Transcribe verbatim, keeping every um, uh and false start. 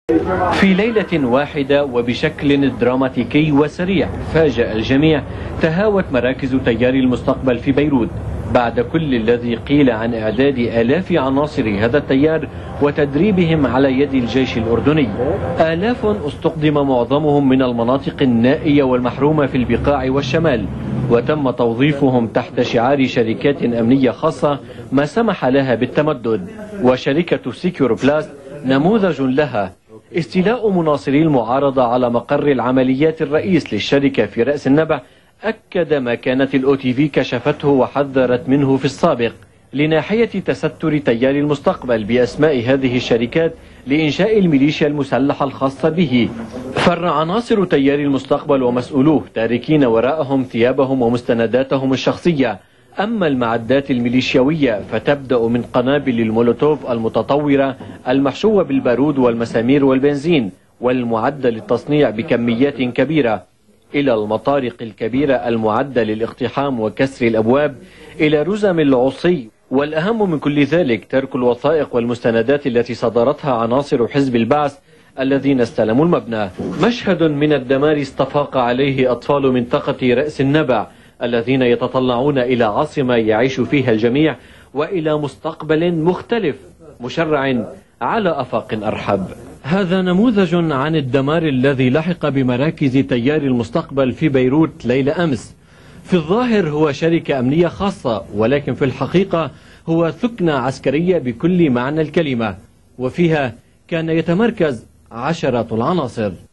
في ليلة واحدة وبشكل دراماتيكي وسريع فاجأ الجميع تهاوت مراكز تيار المستقبل في بيروت بعد كل الذي قيل عن إعداد آلاف عناصر هذا التيار وتدريبهم على يد الجيش الأردني. آلاف استقدم معظمهم من المناطق النائية والمحرومة في البقاع والشمال، وتم توظيفهم تحت شعار شركات أمنية خاصة ما سمح لها بالتمدد. وشركة سيكيور بلاست نموذج لها. استيلاء مناصري المعارضة على مقر العمليات الرئيس للشركة في رأس النبع أكد ما كانت الأو تي في كشفته وحذرت منه في السابق لناحية تستر تيار المستقبل بأسماء هذه الشركات لإنشاء الميليشيا المسلحة الخاصة به. فر عناصر تيار المستقبل ومسؤولوه تاركين وراءهم ثيابهم ومستنداتهم الشخصية. أما المعدات الميليشيوية فتبدأ من قنابل المولوتوف المتطورة المحشوة بالبارود والمسامير والبنزين والمعدة للتصنيع بكميات كبيرة، إلى المطارق الكبيرة المعدة للاقتحام وكسر الأبواب، إلى رزم العصي. والأهم من كل ذلك ترك الوثائق والمستندات التي صدرتها عناصر حزب البعث الذين استلموا المبنى. مشهد من الدمار استفاق عليه أطفال منطقة رأس النبع الذين يتطلعون إلى عاصمة يعيش فيها الجميع وإلى مستقبل مختلف مشرع على آفاق أرحب. هذا نموذج عن الدمار الذي لحق بمراكز تيار المستقبل في بيروت ليلة أمس. في الظاهر هو شركة أمنية خاصة، ولكن في الحقيقة هو ثكنة عسكرية بكل معنى الكلمة، وفيها كان يتمركز عشرات العناصر.